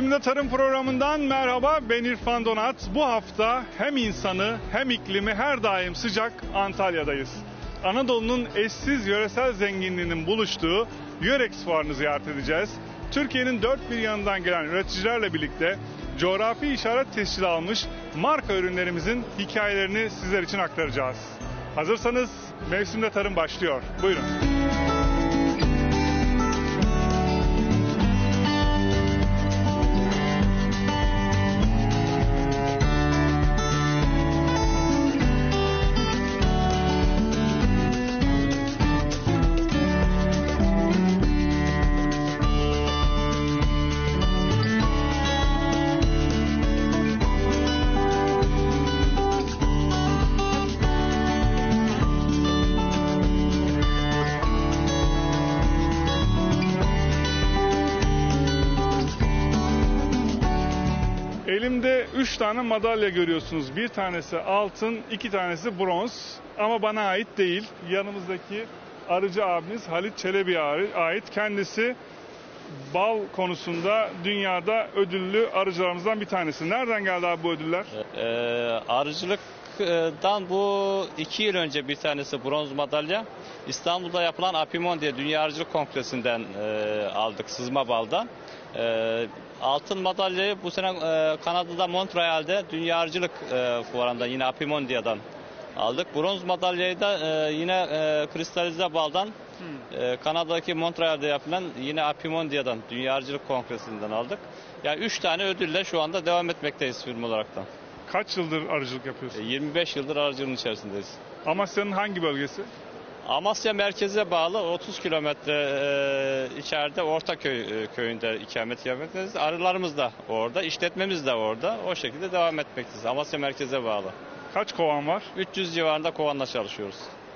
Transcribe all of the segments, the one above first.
Mevsimde Tarım programından merhaba, ben İrfan Donat. Bu hafta hem insanı hem iklimi her daim sıcak Antalya'dayız. Anadolu'nun eşsiz yöresel zenginliğinin buluştuğu Yörex Fuarı'nı ziyaret edeceğiz. Türkiye'nin dört bir yanından gelen üreticilerle birlikte coğrafi işaret tescili almış marka ürünlerimizin hikayelerini sizler için aktaracağız. Hazırsanız Mevsimde Tarım başlıyor. Buyurun. Elimde 3 tane madalya görüyorsunuz. Bir tanesi altın, 2 tanesi bronz. Ama bana ait değil. Yanımızdaki arıcı abimiz Halit Çelebi'ye ait. Kendisi bal konusunda dünyada ödüllü arıcılarımızdan bir tanesi. Nereden geldi abi bu ödüller? Arıcılıktan bu 2 yıl önce bir tanesi bronz madalya. İstanbul'da yapılan Apimon diye Dünya Arıcılık Kongresi'nden aldık, sızma baldan. Altın madalyayı bu sene Kanada'da Montreal'de Dünya Arıcılık Fuarı'nda yine Apimondia'dan aldık. Bronz madalyayı da yine kristalize baldan Kanada'daki Montreal'de yapılan yine Apimondia'dan Dünya Arıcılık Kongresi'nden aldık. Yani 3 tane ödülle şu anda devam etmekteyiz firma olaraktan. Kaç yıldır arıcılık yapıyorsun? 25 yıldır arıcılığın içerisindeyiz. Amasya'nın hangi bölgesi? Amasya merkeze bağlı 30 kilometre içeride Ortaköy köyünde ikamet yapmakteyiz. Arılarımız da orada, işletmemiz de orada. O şekilde devam etmekteyiz. Amasya merkeze bağlı. Kaç kovan var? 300 civarında kovanla çalışıyoruz.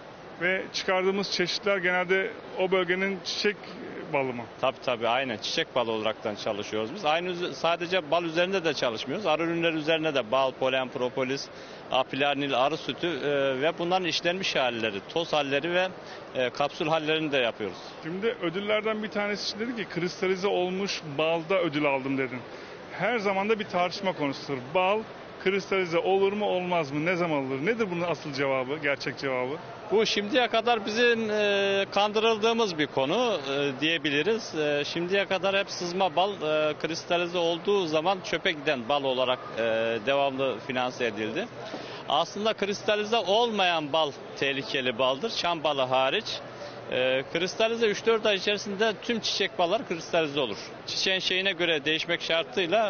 Ve çıkardığımız çeşitler genelde o bölgenin çiçek balı mı? Tabii aynen çiçek balı olaraktan çalışıyoruz biz. Sadece bal üzerinde de çalışmıyoruz. Arı ürünleri üzerine de bal, polen, propolis, apilarnil, arı sütü ve bunların işlenmiş halleri, toz halleri ve kapsül hallerini de yapıyoruz. Şimdi ödüllerden bir tanesi için dedi ki kristalize olmuş balda ödül aldım dedin. Her zaman da bir tartışma konusudur. Bal kristalize olur mu olmaz mı? Ne zaman olur? Nedir bunun asıl cevabı, gerçek cevabı? Bu şimdiye kadar bizim kandırıldığımız bir konu diyebiliriz. Şimdiye kadar hep sızma bal kristalize olduğu zaman çöpe giden bal olarak devamlı finanse edildi. Aslında kristalize olmayan bal tehlikeli baldır, çam balı hariç. Kristalize 3-4 ay içerisinde tüm çiçek ballar kristalize olur. Çiçeğin şeyine göre değişmek şartıyla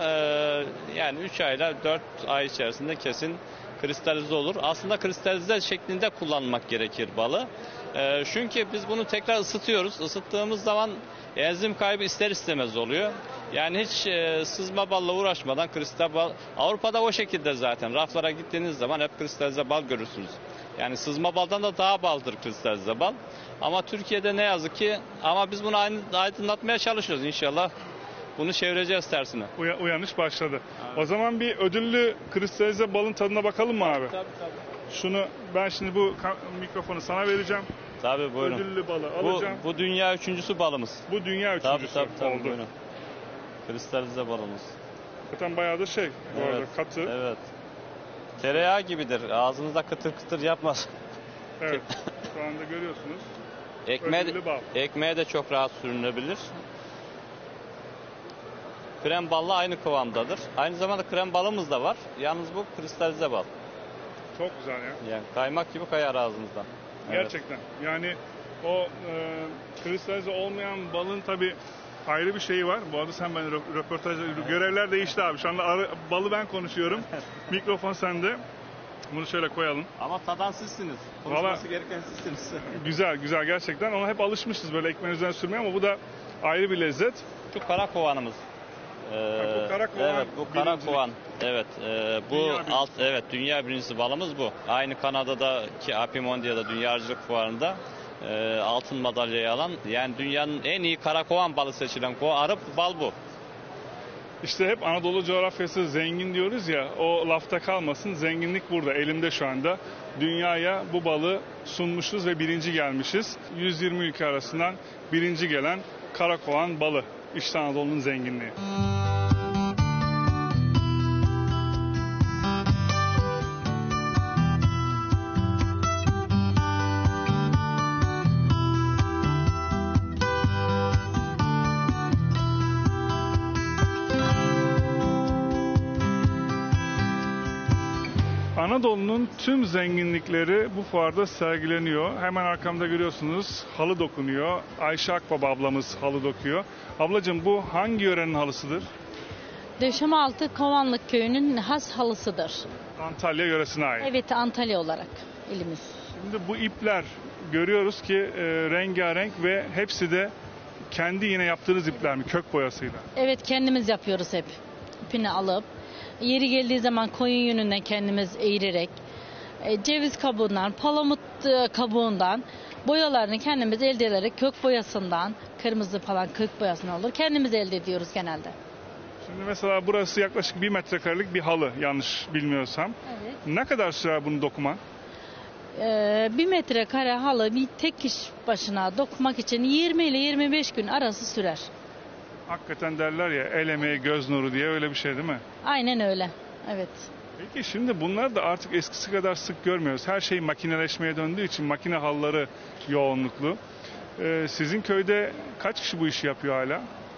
yani 3 ayla 4 ay içerisinde kesin kristalize olur. Aslında kristalize şeklinde kullanmak gerekir balı. Çünkü biz bunu tekrar ısıtıyoruz. Isıttığımız zaman enzim kaybı ister istemez oluyor. Yani hiç sızma balla uğraşmadan kristal bal, Avrupa'da o şekilde zaten. Raflara gittiğiniz zaman hep kristalize bal görürsünüz. Yani sızma baldan da daha baldır kristalize bal. Ama Türkiye'de ne yazık ki, ama biz bunu aydınlatmaya çalışıyoruz inşallah. Bunu çevireceğiz tersine. Uyanış başladı. Evet. O zaman bir ödüllü kristalize balın tadına bakalım mı abi? Tabii. Şunu ben şimdi bu mikrofonu sana vereceğim. Tabii buyurun. Ödüllü balı alacağım. Bu dünya üçüncüsü balımız. Bu dünya üçüncüsü tabii, oldu. Buyurun. Kristalize balımız. Zaten bayağı da bu arada katı. Evet. Tereyağı gibidir. Ağzınızda kıtır kıtır yapmaz. Evet. Şu anda görüyorsunuz. Ekmeğe de çok rahat sürünebilir. Krem balla aynı kıvamdadır. Aynı zamanda krem balımız da var. Yalnız bu kristalize bal. Çok güzel ya. Yani kaymak gibi kayar ağzınızdan. Gerçekten. Evet. Yani o kristalize olmayan balın tabii ayrı bir şeyi var. Bu arada sen ben röportaj görevler değişti abi. Şu anda balı ben konuşuyorum. Mikrofon sende. Bunu şöyle koyalım. Ama tadan sizsiniz. Konuşması gereken sizsiniz. Güzel gerçekten. Ona hep alışmışız böyle ekmeğin üzerine sürmeye ama bu da ayrı bir lezzet. Şu kara kovanımız. Bu kara kovan. Evet, bu kara kovan. Evet, dünya birincisi balımız bu. Aynı Kanada'daki Apimondia'da Dünya Arıcılık Fuarı'nda altın madalyayı alan, yani dünyanın en iyi kara kovan balı seçilen arı bal bu. İşte hep Anadolu coğrafyası zengin diyoruz ya, o lafta kalmasın, zenginlik burada, elimde şu anda. Dünyaya bu balı sunmuşuz ve birinci gelmişiz. 120 ülke arasından birinci gelen Karakovan balı. İşte Anadolu'nun zenginliği. Anadolu'nun tüm zenginlikleri bu fuarda sergileniyor. Hemen arkamda görüyorsunuz halı dokunuyor. Ayşe Akbaba ablamız halı dokuyor. Ablacığım bu hangi yörenin halısıdır? Döşemealtı Kovanlık Köyü'nün has halısıdır. Antalya yöresine ait. Evet, Antalya olarak ilimiz. Şimdi bu ipler görüyoruz ki rengarenk ve hepsi de kendi yine yaptığınız ipler mi? Kök boyasıyla. Evet, kendimiz yapıyoruz hep. İpini alıp yeri geldiği zaman koyun yününden kendimiz eğirerek ceviz kabuğundan, palamut kabuğundan boyalarını kendimiz elde ederek kök boyasından, kırmızı falan kök boyasından olur. Kendimiz elde ediyoruz genelde. Şimdi mesela burası yaklaşık 1 metrekarelik bir halı yanlış bilmiyorsam. Evet. Ne kadar sürer bunu dokuman? 1 metrekare halı bir tek kişi başına dokumak için 20 ile 25 gün arası sürer. Hakikaten derler ya el emeği göz nuru diye, öyle bir şey değil mi? Aynen öyle. Evet. Peki şimdi bunlar da artık eskisi kadar sık görmüyoruz. Her şey makineleşmeye döndüğü için makine halları yoğunluklu. Sizin köyde kaç kişi bu işi yapıyor hala?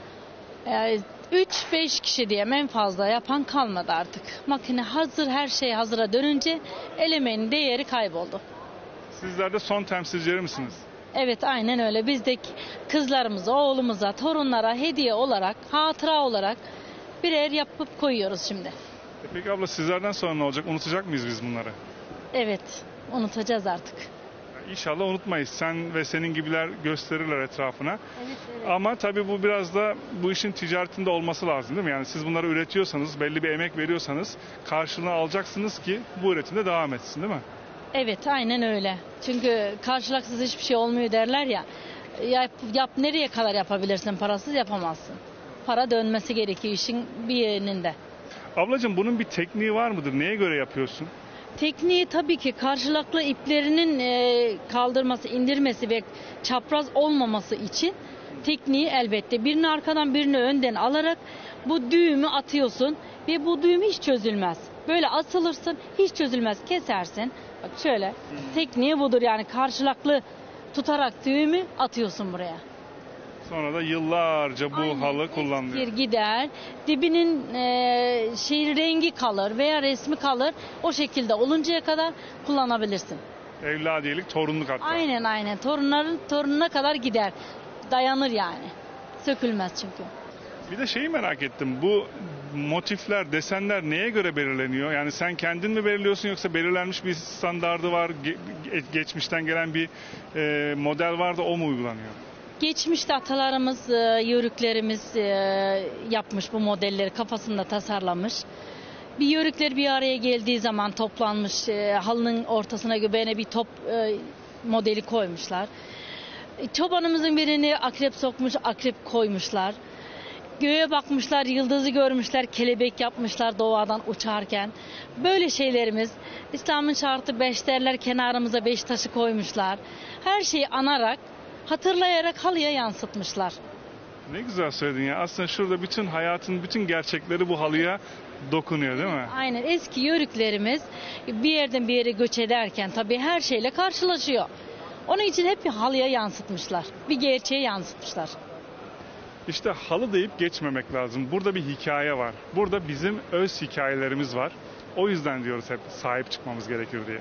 3-5 kişi diyeyim, en fazla yapan kalmadı artık. Makine hazır, her şey hazıra dönünce el emeğinin değeri kayboldu. Sizler de son temsilcileri misiniz? Evet, aynen öyle. Biz de kızlarımıza, oğlumuza, torunlara hediye olarak, hatıra olarak birer yapıp koyuyoruz şimdi. Peki abla sizlerden sonra ne olacak? Unutacak mıyız biz bunları? Evet, unutacağız artık. İnşallah unutmayız. Sen ve senin gibiler gösterirler etrafına. Evet, evet. Ama tabii bu biraz da bu işin ticaretinde olması lazım değil mi? Yani siz bunları üretiyorsanız, belli bir emek veriyorsanız karşılığını alacaksınız ki bu üretimde devam etsin değil mi? Evet, aynen öyle. Çünkü karşılıksız hiçbir şey olmuyor derler ya. Nereye kadar yapabilirsin, parasız yapamazsın. Para dönmesi gerekiyor işin bir yerinde. Ablacığım bunun bir tekniği var mıdır? Neye göre yapıyorsun? Tekniği tabii ki karşılıklı iplerinin kaldırması, indirmesi ve çapraz olmaması için tekniği elbette birini arkadan birini önden alarak bu düğümü atıyorsun ve bu düğüm hiç çözülmez. Böyle asılırsın, hiç çözülmez, kesersin. Bak şöyle, tekniği budur yani, karşılıklı tutarak düğümü atıyorsun buraya. Sonra da yıllarca bu Aynen, halı kullanılıyor. eskir gider, dibinin rengi kalır veya resmi kalır. O şekilde oluncaya kadar kullanabilirsin. Evladiyelik, torunluk hatta. Aynen. Torununa kadar gider. Dayanır yani. Sökülmez çünkü. Bir de şeyi merak ettim. Bu motifler, desenler neye göre belirleniyor? Yani sen kendin mi belirliyorsun yoksa belirlenmiş bir standardı var, geçmişten gelen bir model var da o mu uygulanıyor? Geçmişte atalarımız, yörüklerimiz yapmış bu modelleri, kafasında tasarlamış. Bir yörükler bir araya geldiği zaman toplanmış, halının ortasına göbeğine bir top modeli koymuşlar. Çobanımızın birini akrep sokmuş, akrep koymuşlar. Göğe bakmışlar, yıldızı görmüşler, kelebek yapmışlar doğadan uçarken. Böyle şeylerimiz, İslam'ın şartı 5 derler, kenarımıza 5 taşı koymuşlar. Her şeyi anarak, hatırlayarak halıya yansıtmışlar. Ne güzel söyledin ya. Aslında şurada bütün hayatın bütün gerçekleri bu halıya dokunuyor değil mi? Aynen, eski yörüklerimiz bir yerden bir yere göç ederken tabii her şeyle karşılaşıyor. Onun için hep bir halıya yansıtmışlar. Bir gerçeğe yansıtmışlar. İşte halı deyip geçmemek lazım. Burada bir hikaye var. Burada bizim öz hikayelerimiz var. O yüzden diyoruz hep sahip çıkmamız gerekir diye.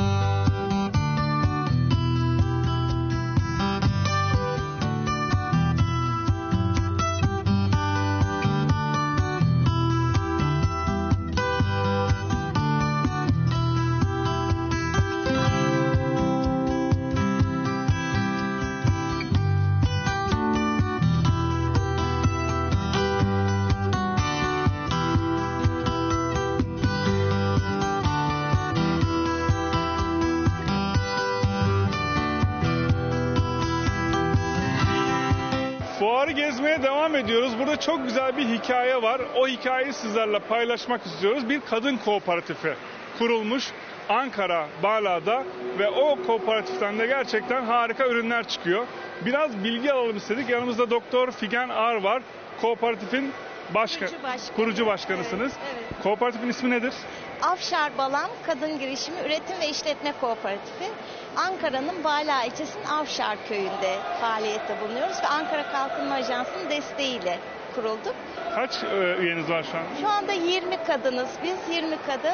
Fuarı gezmeye devam ediyoruz. Burada çok güzel bir hikaye var. O hikayeyi sizlerle paylaşmak istiyoruz. Bir kadın kooperatifi kurulmuş Ankara Bala'da ve o kooperatiften de gerçekten harika ürünler çıkıyor. Biraz bilgi alalım istedik. Yanımızda Doktor Figen Ar var. Kooperatifin kurucu başkanısınız. Evet. Kooperatifin ismi nedir? Afşar Balam Kadın Girişimi Üretim ve İşletme Kooperatifi. Ankara'nın Bala ilçesinin Afşar köyünde faaliyette bulunuyoruz ve Ankara Kalkınma Ajansı'nın desteğiyle kurulduk. Kaç üyeniz var şu an? Şu anda 20 kadınız biz, 20 kadın.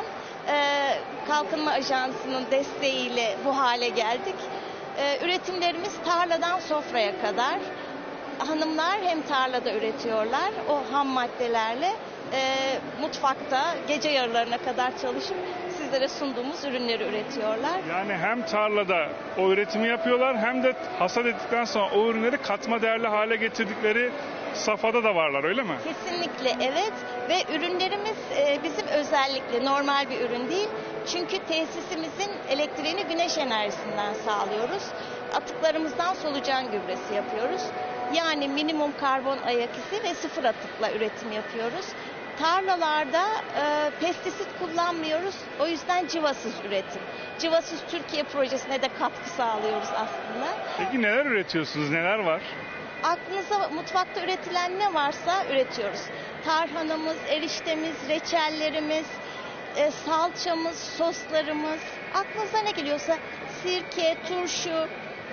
Kalkınma Ajansı'nın desteğiyle bu hale geldik. Üretimlerimiz tarladan sofraya kadar. Hanımlar hem tarlada üretiyorlar o ham maddelerle mutfakta gece yarılarına kadar çalışıp sizlere sunduğumuz ürünleri üretiyorlar. Yani hem tarlada o üretimi yapıyorlar hem de hasat ettikten sonra o ürünleri katma değerli hale getirdikleri safhada da varlar, öyle mi? Kesinlikle evet ve ürünlerimiz bizim özellikle normal bir ürün değil. Çünkü tesisimizin elektriğini güneş enerjisinden sağlıyoruz. Atıklarımızdan solucan gübresi yapıyoruz. Yani minimum karbon ayak izi ve sıfır atıkla üretim yapıyoruz. Tarlalarda pestisit kullanmıyoruz. O yüzden civasız üretim. Civasız Türkiye projesine de katkı sağlıyoruz aslında. Peki neler üretiyorsunuz? Neler var? Aklınıza mutfakta üretilen ne varsa üretiyoruz. Tarhanamız, eriştemiz, reçellerimiz, salçamız, soslarımız, aklınıza ne geliyorsa sirke, turşu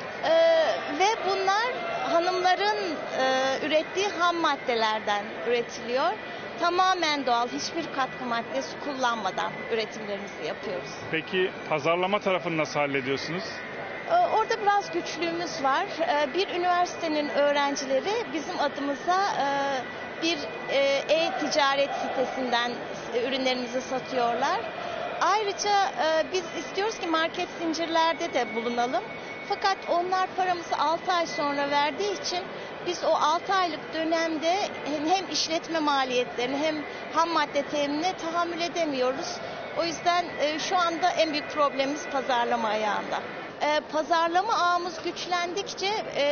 ve bunlar hanımların ürettiği ham maddelerden üretiliyor. Tamamen doğal, hiçbir katkı maddesi kullanmadan üretimlerimizi yapıyoruz. Peki pazarlama tarafını nasıl hallediyorsunuz? Orada biraz güçlüğümüz var. Bir üniversitenin öğrencileri bizim adımıza bir e-ticaret sitesinden ürünlerimizi satıyorlar. Ayrıca biz istiyoruz ki market zincirlerde de bulunalım. Fakat onlar paramızı 6 ay sonra verdiği için biz o 6 aylık dönemde hem işletme maliyetlerini hem ham madde teminine tahammül edemiyoruz. O yüzden şu anda en büyük problemimiz pazarlama ayağında. Pazarlama ağımız güçlendikçe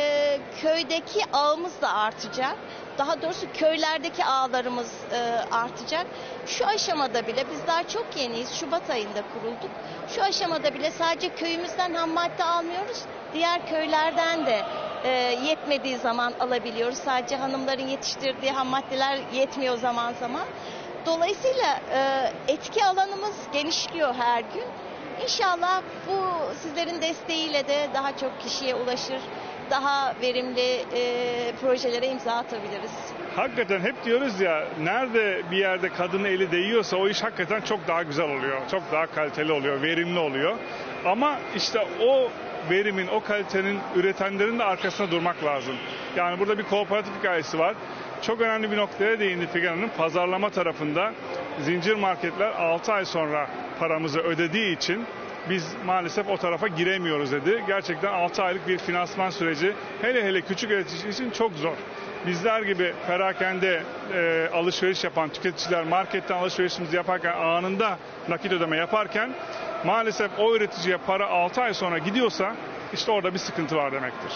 köydeki ağımız da artacak. Daha doğrusu köylerdeki ağlarımız artacak. Şu aşamada bile biz daha çok yeniyiz. Şubat ayında kurulduk. Şu aşamada bile sadece köyümüzden ham madde almıyoruz. Diğer köylerden de yetmediği zaman alabiliyoruz. Sadece hanımların yetiştirdiği ham maddeler yetmiyor zaman zaman. Dolayısıyla etki alanımız genişliyor her gün. İnşallah bu sizlerin desteğiyle de daha çok kişiye ulaşır, daha verimli projelere imza atabiliriz. Hakikaten hep diyoruz ya, nerede bir yerde kadının eli değiyorsa o iş hakikaten çok daha güzel oluyor. Çok daha kaliteli oluyor, verimli oluyor. Ama işte o verimin, o kalitenin üretenlerin de arkasında durmak lazım. Yani burada bir kooperatif hikayesi var. Çok önemli bir noktaya değindi Figen Hanım. Pazarlama tarafında zincir marketler 6 ay sonra paramızı ödediği için biz maalesef o tarafa giremiyoruz dedi. Gerçekten 6 aylık bir finansman süreci hele hele küçük üretici için çok zor. Bizler gibi perakende alışveriş yapan tüketiciler marketten alışverişimizi yaparken anında nakit ödeme yaparken maalesef o üreticiye para 6 ay sonra gidiyorsa işte orada bir sıkıntı var demektir.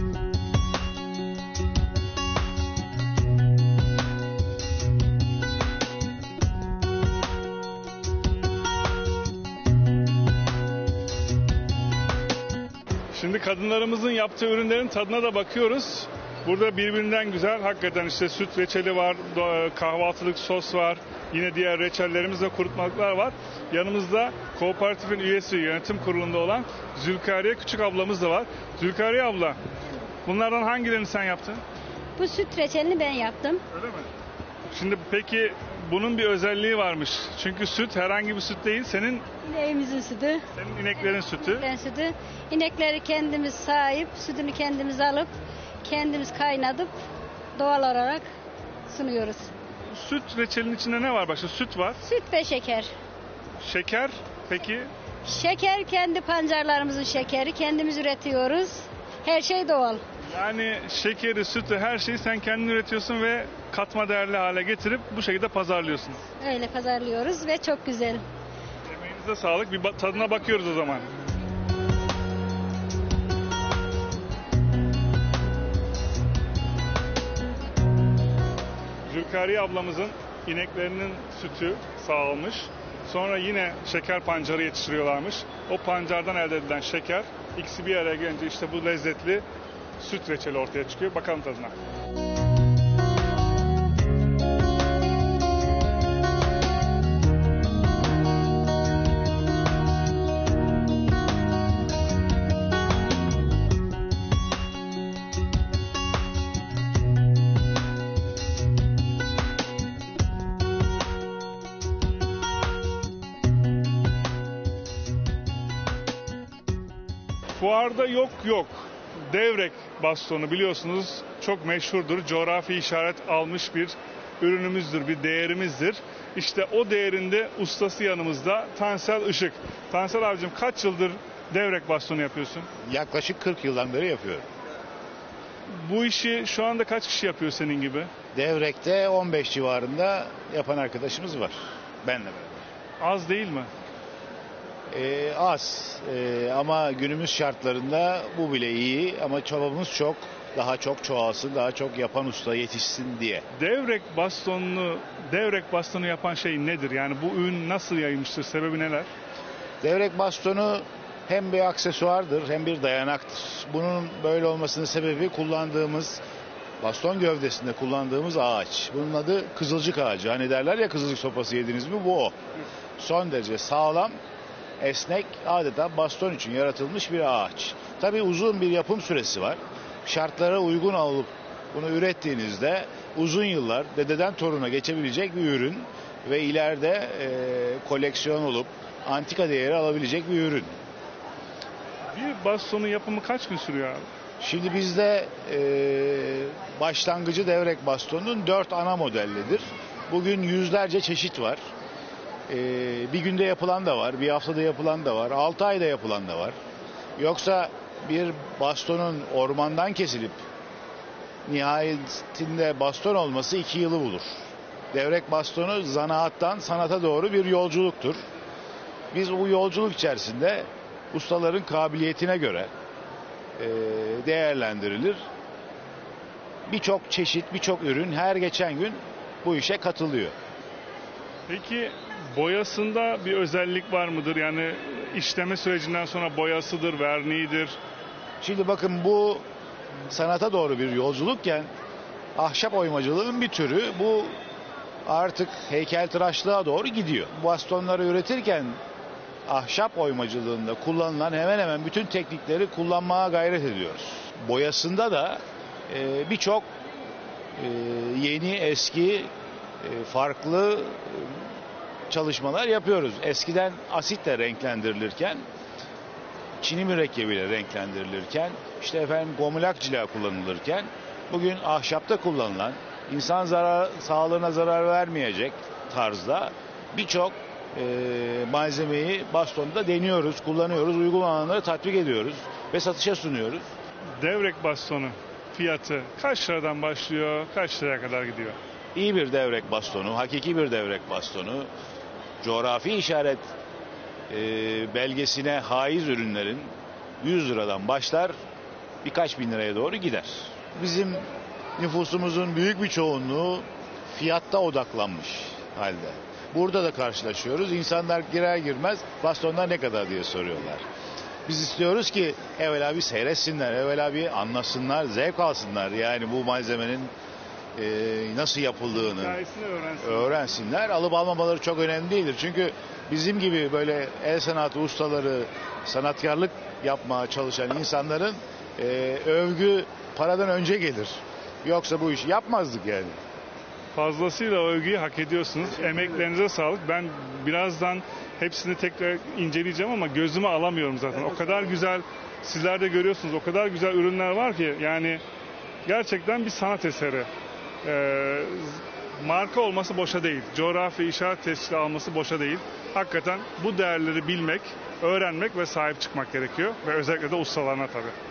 Şimdi kadınlarımızın yaptığı ürünlerin tadına da bakıyoruz. Burada birbirinden güzel hakikaten işte süt reçeli var, kahvaltılık sos var, yine diğer reçellerimiz ve kurutmalıklar var. Yanımızda kooperatifin üyesi, yönetim kurulunda olan Zülkariye Küçük ablamız da var. Zülkariye abla, bunlardan hangilerini sen yaptın? Bu süt reçelini ben yaptım. Öyle mi? Şimdi peki bunun bir özelliği varmış. Çünkü süt herhangi bir süt değil, senin İneğimizin sütü. senin ineklerin sütü. Ben sütü. İnekleri kendimiz sahip, sütünü kendimiz alıp, kendimiz kaynatıp doğal olarak sunuyoruz. Süt reçelinin içinde ne var başka? Süt var. Süt ve şeker. Şeker peki? Şeker kendi pancarlarımızın şekeri. Kendimiz üretiyoruz. Her şey doğal. Yani şekeri, sütü, her şeyi sen kendin üretiyorsun ve katma değerli hale getirip bu şekilde pazarlıyorsun. Öyle pazarlıyoruz ve çok güzel. Emeğinize sağlık. Bir tadına bakıyoruz o zaman. Zülkariye ablamızın ineklerinin sütü sağılmış. Sonra yine şeker pancarı yetiştiriyorlarmış. O pancardan elde edilen şeker ikisi bir araya gelince işte bu lezzetli süt reçeli ortaya çıkıyor. Bakalım tadına. Fuarda yok. Devrek bastonu biliyorsunuz çok meşhurdur. Coğrafi işaret almış bir ürünümüzdür, bir değerimizdir. İşte o değerinde ustası yanımızda Tansel Işık. Tansel abicim kaç yıldır devrek bastonu yapıyorsun? Yaklaşık 40 yıldan beri yapıyorum. Bu işi şu anda kaç kişi yapıyor senin gibi? Devrek'te 15 civarında yapan arkadaşımız var. Benle beraber. Az değil mi? Az ama günümüz şartlarında bu bile iyi ama çabamız çok. Daha çok çoğalsın, daha çok yapan usta yetişsin diye. Devrek bastonu yapan şey nedir? Yani bu ürün nasıl yayılmıştır? Sebebi neler? Devrek bastonu hem bir aksesuardır hem bir dayanaktır. Bunun böyle olmasının sebebi kullandığımız baston gövdesinde kullandığımız ağaç. Bunun adı kızılcık ağacı. Hani derler ya kızılcık sopası yediniz mi, bu o. Son derece sağlam, esnek, adeta baston için yaratılmış bir ağaç. Tabii uzun bir yapım süresi var. Şartlara uygun alıp bunu ürettiğinizde uzun yıllar dededen toruna geçebilecek bir ürün ve ileride koleksiyon olup antika değeri alabilecek bir ürün. Bir bastonun yapımı kaç gün sürüyor abi? Şimdi bizde başlangıcı devrek bastonun 4 ana modellidir. Bugün yüzlerce çeşit var. Bir günde yapılan da var, bir haftada yapılan da var, 6 ayda yapılan da var. Yoksa bir bastonun ormandan kesilip nihayetinde baston olması 2 yılı bulur. Devrek bastonu zanaattan sanata doğru bir yolculuktur. Biz bu yolculuk içerisinde ustaların kabiliyetine göre değerlendirilir. Birçok çeşit, birçok ürün her geçen gün bu işe katılıyor. Peki boyasında bir özellik var mıdır? Yani işleme sürecinden sonra boyasıdır, verniğidir. Şimdi bakın, bu sanata doğru bir yolculukken ahşap oymacılığın bir türü, bu artık heykeltıraşlığa doğru gidiyor. Bastonları üretirken ahşap oymacılığında kullanılan hemen hemen bütün teknikleri kullanmaya gayret ediyoruz. Boyasında da birçok yeni, eski, farklı çalışmalar yapıyoruz. Eskiden asitle renklendirilirken, çini mürekkebiyle renklendirilirken, işte efendim gomulak cila kullanılırken, bugün ahşapta kullanılan, insan sağlığına zarar vermeyecek tarzda birçok malzemeyi bastonda deniyoruz, kullanıyoruz, uygulamaları tatbik ediyoruz ve satışa sunuyoruz. Devrek bastonu fiyatı kaç liradan başlıyor, kaç liraya kadar gidiyor? İyi bir devrek bastonu, hakiki bir devrek bastonu, coğrafi işaret belgesine haiz ürünlerin 100 liradan başlar, birkaç bin liraya doğru gider. Bizim nüfusumuzun büyük bir çoğunluğu fiyatta odaklanmış halde. Burada da karşılaşıyoruz. İnsanlar girer girmez bastonlar ne kadar diye soruyorlar. Biz istiyoruz ki evvela bir seyretsinler, evvela bir anlasınlar, zevk alsınlar. Yani bu malzemenin nasıl yapıldığını öğrensinler. Alıp almamaları çok önemli değildir. Çünkü bizim gibi böyle el sanatı ustaları, sanatkarlık yapmaya çalışan insanların övgü paradan önce gelir. Yoksa bu işi yapmazdık yani. Fazlasıyla övgüyü hak ediyorsunuz. Emeklerinize sağlık. Ben birazdan hepsini tekrar inceleyeceğim ama gözüme alamıyorum zaten. O kadar güzel, sizler de görüyorsunuz, o kadar güzel ürünler var ki yani gerçekten bir sanat eseri. Marka olması boşa değil. Coğrafi işaret tescili alması boşa değil. Hakikaten bu değerleri bilmek, öğrenmek ve sahip çıkmak gerekiyor. Ve özellikle de ustalarına tabii.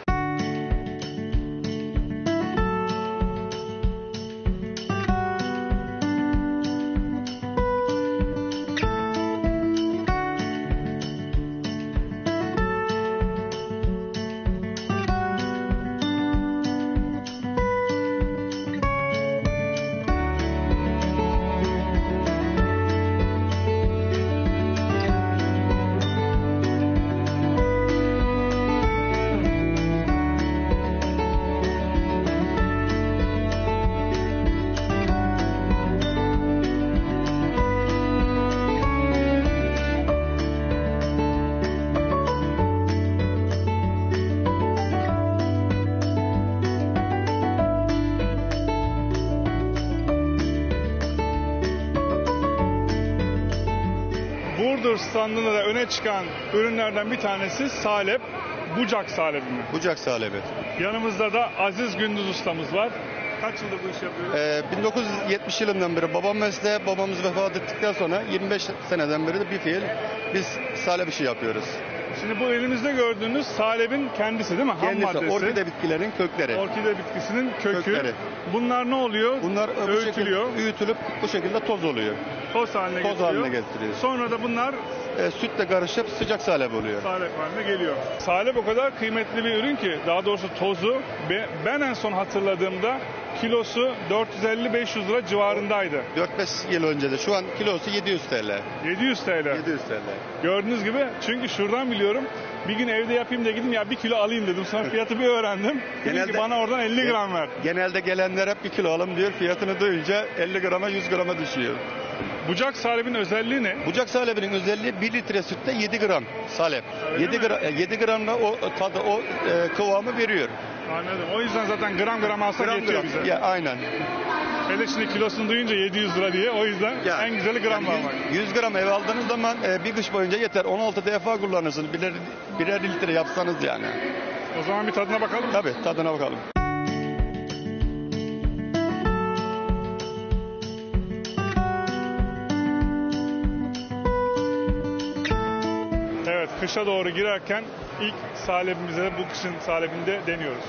Burdur standında da öne çıkan ürünlerden bir tanesi salep. Bucak salebi mi? Bucak salebi. Yanımızda da Aziz Gündüz ustamız var. Kaç yıldır bu işi yapıyoruz? 1970 yılından beri babam mesleği, babamız vefat ettikten sonra 25 seneden beri de bir fiil biz salep işi yapıyoruz. Şimdi bu elimizde gördüğünüz salebin kendisi değil mi? Ham Kendisi maddesi. orkide bitkilerin kökleri. Orkide bitkisinin kökü. Kökleri. Bunlar ne oluyor? Bunlar bu öğütülüyor. şekilde büyütülüp bu şekilde toz oluyor. Toz haline Toz getiriyor. haline getiriyor. Sonra da bunlar Sütle karışıp sıcak salep oluyor. salep haline geliyor. Salep o kadar kıymetli bir ürün ki, daha doğrusu tozu, ben en son hatırladığımda kilosu 450-500 lira civarındaydı. 4-5 yıl önce de şu an kilosu 700 TL. 700 TL. 700 TL. Gördüğünüz gibi, çünkü şuradan biliyorum. Bir gün evde yapayım da gideyim ya 1 kilo alayım dedim. Sonra fiyatı bir öğrendim. Dedim ki bana oradan 50 gram ver. Genelde gelenler hep 1 kilo alım diyor. Fiyatını duyunca 50 grama 100 grama düşüyor. Bucak salebin özelliği ne? Bucak salebinin özelliği 1 litre sütte 7 gram salep. Öyle 7 gramla o tadı, o kıvamı veriyor. Anladım. O yüzden zaten gram gram alsak yetiyor bize. Ya aynen. Hele şimdi kilosunu duyunca 700 lira diye, o yüzden Ya, en güzeli gramla almak. 100 gram ev aldığınız zaman bir kış boyunca yeter. 16 defa kullanırsınız. Birer litre yapsanız yani. O zaman bir tadına bakalım. Tabii tadına bakalım. Evet, kışa doğru girerken ilk salebimize de bu kışın salebinde deniyoruz.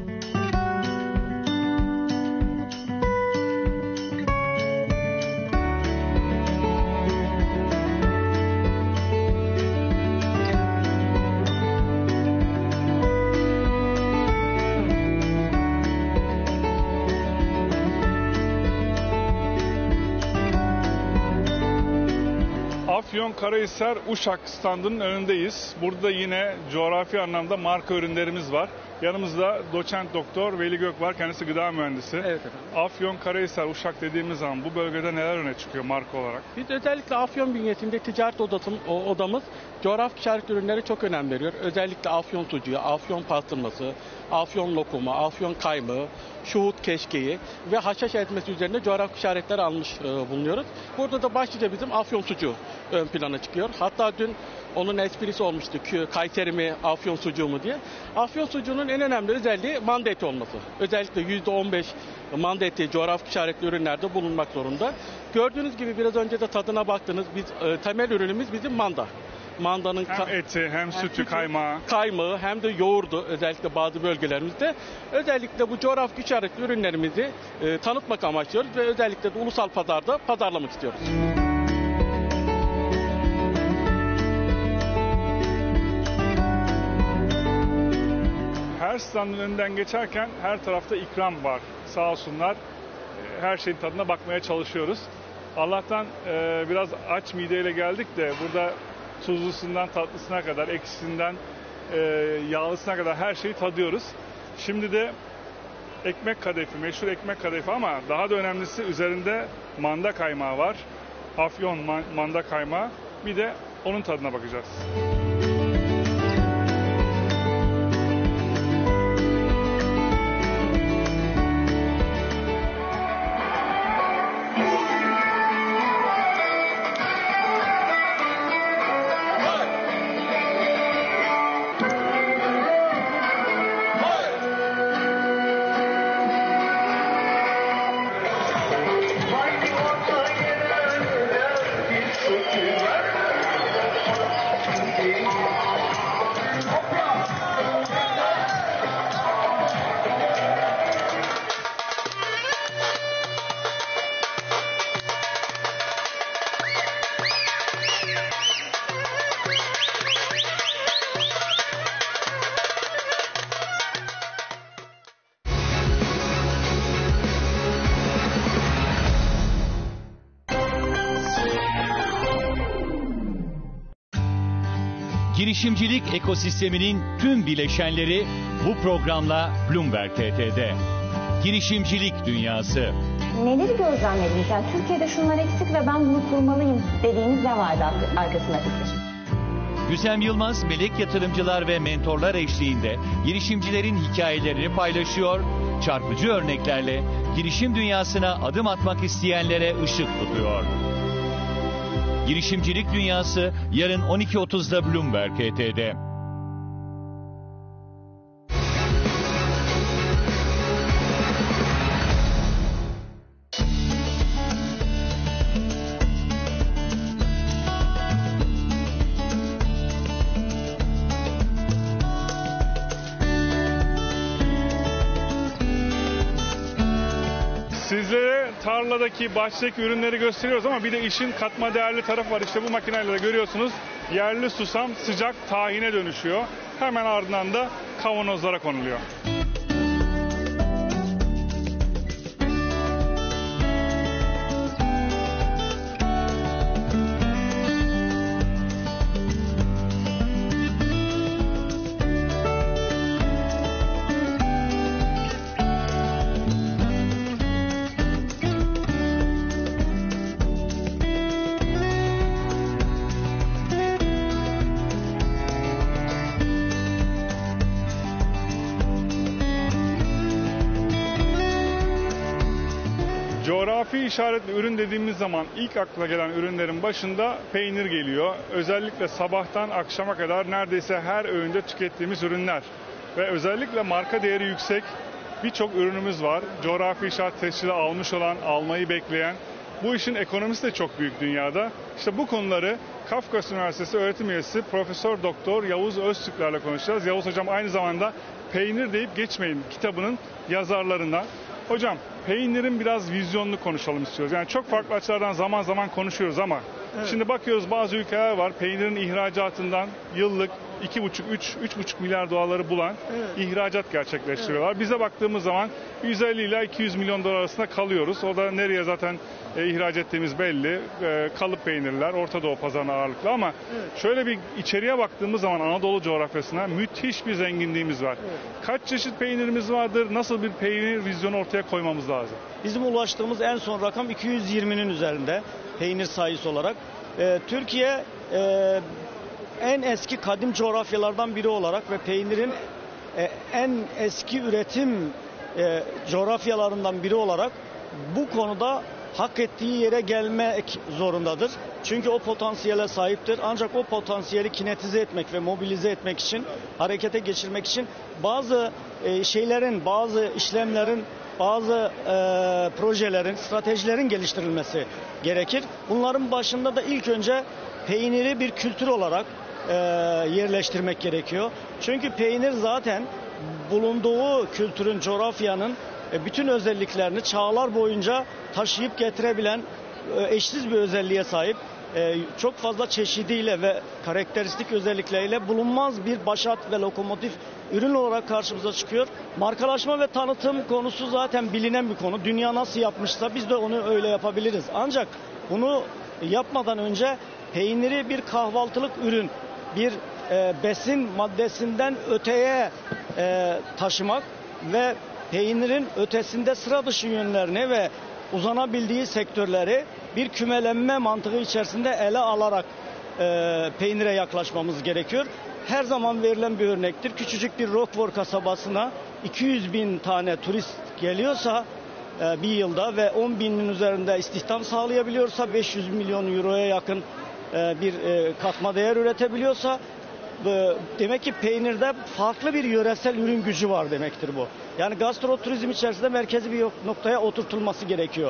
Afyonkarahisar Uşak standının önündeyiz. Burada yine coğrafi anlamda marka ürünlerimiz var. Yanımızda doçent doktor Veli Gök var. Kendisi gıda mühendisi. Evet efendim. Afyonkarahisar Uşak dediğimiz zaman bu bölgede neler öne çıkıyor marka olarak? Biz özellikle Afyon bünyesinde ticaret odamız coğrafi işaret ürünlere çok önem veriyor. Özellikle Afyon sucuğu, Afyon pastırması, Afyon lokumu, Afyon kaymağı, şuhut keşkeği ve haşhaş ezmesi üzerinde coğrafi işaretler almış bulunuyoruz. Burada da başlıca bizim Afyon sucuğu ön plana çıkıyor. Hatta dün onun esprisi olmuştu. Kayseri mi, Afyon sucuğu mu diye. Afyon sucuğunun en önemli özelliği manda eti olması. Özellikle %15 manda eti coğrafi işaretli ürünlerde bulunmak zorunda. Gördüğünüz gibi biraz önce de tadına baktınız. Temel ürünümüz bizim manda. Mandanın Hem eti hem sütü, kaymağı. Hem de yoğurdu özellikle bazı bölgelerimizde. Özellikle bu coğrafi işaretli ürünlerimizi tanıtmak amaçlıyoruz ve özellikle de ulusal pazarda pazarlamak istiyoruz. Her standın önünden geçerken her tarafta ikram var. Sağ olsunlar. Her şeyin tadına bakmaya çalışıyoruz. Allah'tan biraz aç mideyle geldik de burada tuzlusundan tatlısına kadar, ekşisinden yağlısına kadar her şeyi tadıyoruz. Şimdi de ekmek kadayıfı, meşhur ekmek kadayıfı ama daha da önemlisi üzerinde manda kaymağı var. Afyon manda kaymağı. Bir de onun tadına bakacağız. Girişimcilik ekosisteminin tüm bileşenleri bu programla Bloomberg TT'de. Girişimcilik dünyası. Neleri gözlemlediniz? Yani Türkiye'de şunlar eksik ve ben bunu kurmalıyım dediğiniz ne vardı arkasında fikir? Güzem Yılmaz, melek yatırımcılar ve mentorlar eşliğinde girişimcilerin hikayelerini paylaşıyor, çarpıcı örneklerle girişim dünyasına adım atmak isteyenlere ışık tutuyor. Girişimcilik dünyası yarın 12.30'da Bloomberg TT'de. tarladaki, bahçedeki ürünleri gösteriyoruz ama bir de işin katma değerli tarafı var. İşte bu makineyle görüyorsunuz. Yerli susam sıcak tahine dönüşüyor. Hemen ardından da kavanozlara konuluyor. Coğrafi işaretli ürün dediğimiz zaman ilk akla gelen ürünlerin başında peynir geliyor. Özellikle sabahtan akşama kadar neredeyse her öğünde tükettiğimiz ürünler. Ve özellikle marka değeri yüksek birçok ürünümüz var. Coğrafi işaret tescili almış olan, almayı bekleyen. Bu işin ekonomisi de çok büyük dünyada. İşte bu konuları Kafkas Üniversitesi öğretim üyesi Profesör Doktor Yavuz Öztürkler'le konuşacağız. Yavuz Hocam aynı zamanda Peynir Deyip Geçmeyin kitabının yazarlarından. Hocam peynirin biraz vizyonlu konuşalım istiyoruz. Yani çok farklı açılardan zaman zaman konuşuyoruz ama şimdi bakıyoruz bazı ülkeler var peynirin ihracatından yıllık 2,5-3,5 milyar dolarları bulan ihracat gerçekleştiriyorlar. Bize baktığımız zaman 150 ila 200 milyon dolar arasında kalıyoruz. O da nereye zaten ihraç ettiğimiz belli. Kalıp peynirler, Orta Doğu pazarına ağırlıklı ama şöyle bir içeriye baktığımız zaman Anadolu coğrafyasına müthiş bir zenginliğimiz var. Kaç çeşit peynirimiz vardır? Nasıl bir peynir vizyonu ortaya koymamız lazım? Bizim ulaştığımız en son rakam 220'nin üzerinde peynir sayısı olarak. Türkiye en eski kadim coğrafyalardan biri olarak ve peynirin en eski üretim coğrafyalarından biri olarak bu konuda hak ettiği yere gelmek zorundadır. Çünkü o potansiyele sahiptir. Ancak o potansiyeli kinetize etmek ve mobilize etmek için, harekete geçirmek için bazı şeylerin, bazı işlemlerin, bazı projelerin, stratejilerin geliştirilmesi gerekir. Bunların başında da ilk önce peyniri bir kültür olarak yerleştirmek gerekiyor. Çünkü peynir zaten bulunduğu kültürün, coğrafyanın bütün özelliklerini çağlar boyunca taşıyıp getirebilen eşsiz bir özelliğe sahip. Çok fazla çeşidiyle ve karakteristik özellikleriyle bulunmaz bir başat ve lokomotif ürün olarak karşımıza çıkıyor. Markalaşma ve tanıtım konusu zaten bilinen bir konu. Dünya nasıl yapmışsa biz de onu öyle yapabiliriz. Ancak bunu yapmadan önce peyniri bir kahvaltılık ürün, bir besin maddesinden öteye taşımak ve peynirin ötesinde sıra dışı yönlerini ve uzanabildiği sektörleri bir kümelenme mantığı içerisinde ele alarak peynire yaklaşmamız gerekiyor. Her zaman verilen bir örnektir. Küçücük bir Roquefort kasabasına 200 bin tane turist geliyorsa bir yılda ve 10 binin üzerinde istihdam sağlayabiliyorsa 500 milyon euroya yakın bir katma değer üretebiliyorsa demek ki peynirde farklı bir yöresel ürün gücü var demektir bu. Yani gastroturizm içerisinde merkezi bir noktaya oturtulması gerekiyor.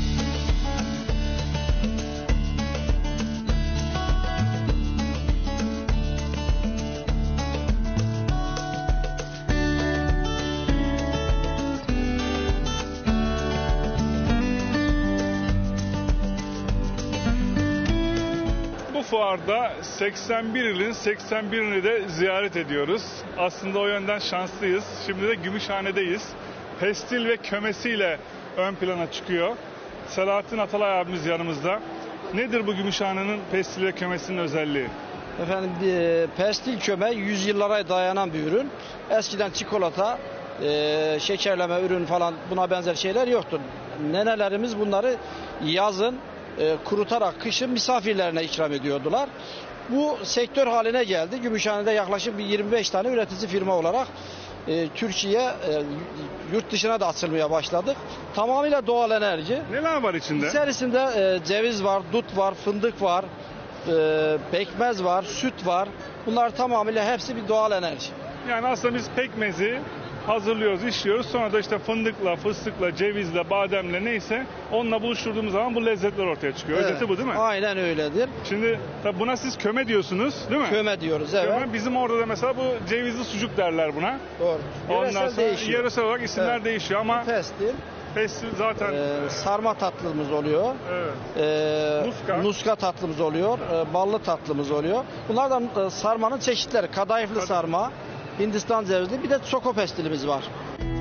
Fuarda 81 ilin 81'ini de ziyaret ediyoruz. Aslında o yönden şanslıyız. Şimdi de Gümüşhane'deyiz. Pestil ve kömesiyle ön plana çıkıyor. Selahattin Atalay abimiz yanımızda. Nedir bu Gümüşhane'nin pestil ve kömesinin özelliği? Efendim pestil köme yüzyıllara dayanan bir ürün. Eskiden çikolata, şekerleme ürün falan buna benzer şeyler yoktur. Nenelerimiz bunları yazın kurutarak kışın misafirlerine ikram ediyordular. Bu sektör haline geldi. Gümüşhane'de yaklaşık bir 25 tane üretici firma olarak Türkiye yurt dışına da açılmaya başladık. Tamamıyla doğal enerji. Neler var içinde? İçerisinde ceviz var, dut var, fındık var, pekmez var, süt var. Bunlar tamamıyla hepsi bir doğal enerji. Yani aslında biz pekmezi hazırlıyoruz, işliyoruz. Sonra da işte fındıkla, fıstıkla, cevizle, bademle neyse onunla buluşturduğumuz zaman bu lezzetler ortaya çıkıyor. Evet, Özeti bu değil mi? aynen öyledir. Şimdi tabii buna siz köme diyorsunuz değil mi? Köme diyoruz, evet. Köme. Bizim orada da mesela bu cevizli sucuk derler buna. Doğru. Ondan sonra değişiyor. yöresel olarak isimler Evet. değişiyor ama Pestil. pestil zaten Sarma tatlımız oluyor. Muska. Muska tatlımız oluyor. Ballı tatlımız oluyor. Bunlardan sarmanın çeşitleri. Kadayıflı sarma, Hindistan cevizli, bir de çoko pestilimiz var.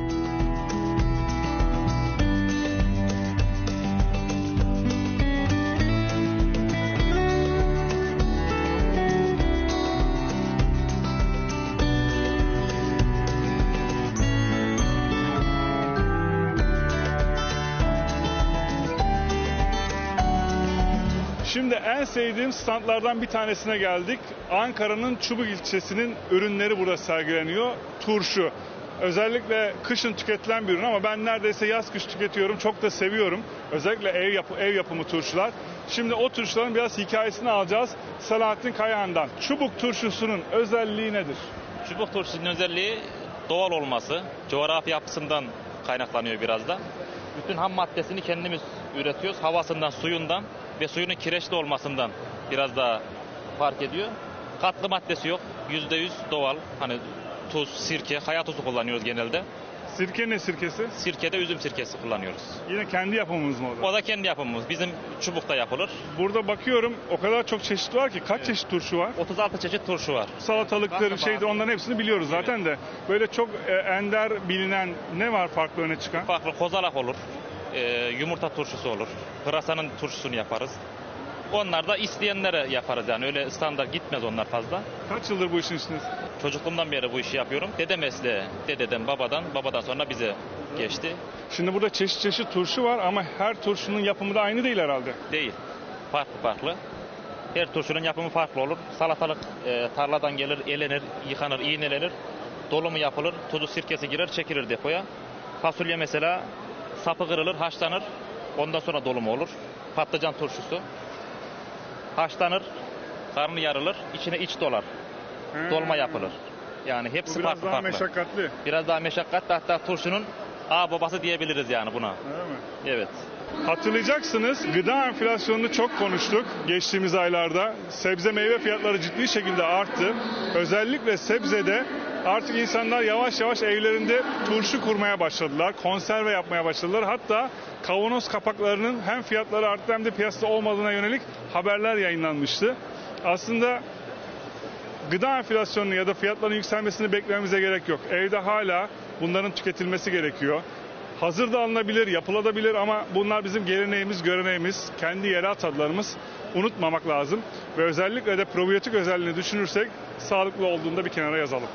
Şimdi en sevdiğim standlardan bir tanesine geldik. Ankara'nın Çubuk ilçesinin ürünleri burada sergileniyor. Turşu. Özellikle kışın tüketilen bir ürün ama ben neredeyse yaz kış tüketiyorum. Çok da seviyorum. Özellikle ev yapımı turşular. Şimdi o turşuların biraz hikayesini alacağız Selahattin Kayahan'dan. Çubuk turşusunun özelliği nedir? Çubuk turşusunun özelliği doğal olması. Coğrafi yapısından kaynaklanıyor biraz da. Bütün ham maddesini kendimiz üretiyoruz. Havasından, suyundan ve suyunun kireçli olmasından biraz daha fark ediyor. Katkı maddesi yok. %100 doğal. Hani tuz, sirke, kaya tuzu kullanıyoruz genelde. Sirke ne sirkesi? Sirkede üzüm sirkesi kullanıyoruz. Yine kendi yapımımız mı o da? O da kendi yapımımız. Bizim çubukta yapılır. Burada bakıyorum o kadar çok çeşit var ki. Kaç çeşit turşu var? 36 çeşit turşu var. Salatalıktır, şeydir, onların hepsini biliyoruz zaten de. Böyle çok ender bilinen ne var farklı öne çıkan? Farklı kozalak olur. Yumurta turşusu olur. Pırasanın turşusunu yaparız. Onlar da isteyenlere yaparız yani. Öyle standart gitmez onlar fazla. Kaç yıldır bu işin içindeyiz? Çocukluğumdan beri bu işi yapıyorum. Dede mesleği. Dededen, babadan sonra bize geçti. Şimdi burada çeşit çeşit turşu var ama her turşunun yapımı da aynı değil herhalde. Değil. Farklı. Her turşunun yapımı farklı olur. Salatalık tarladan gelir, elenir, yıkanır, iğnelenir. Dolumu yapılır, tuzu sirkesi girer, çekilir depoya. Fasulye mesela sapı kırılır, haşlanır. Ondan sonra dolumu olur. Patlıcan turşusu. Haşlanır, karnı yarılır, içine iç dolar. Dolma yapılır. Yani hepsi biraz farklı. Biraz daha meşakkatli. Biraz daha meşakkatli, hatta turşunun babası diyebiliriz yani buna. Öyle mi? Evet. Hatırlayacaksınız, gıda enflasyonunu çok konuştuk geçtiğimiz aylarda. Sebze meyve fiyatları ciddi şekilde arttı. Özellikle sebzede artık insanlar yavaş yavaş evlerinde turşu kurmaya başladılar. Konserve yapmaya başladılar. Hatta kavanoz kapaklarının hem fiyatları arttı hem de piyasada olmadığına yönelik haberler yayınlanmıştı. Aslında gıda enflasyonunu ya da fiyatların yükselmesini beklememize gerek yok. Evde hala bunların tüketilmesi gerekiyor. Hazır da alınabilir, yapılabilir ama bunlar bizim geleneğimiz, göreneğimiz, kendi yerel tatlarımız. Unutmamak lazım. Ve özellikle de probiyotik özelliğini düşünürsek sağlıklı olduğunu da bir kenara yazalım.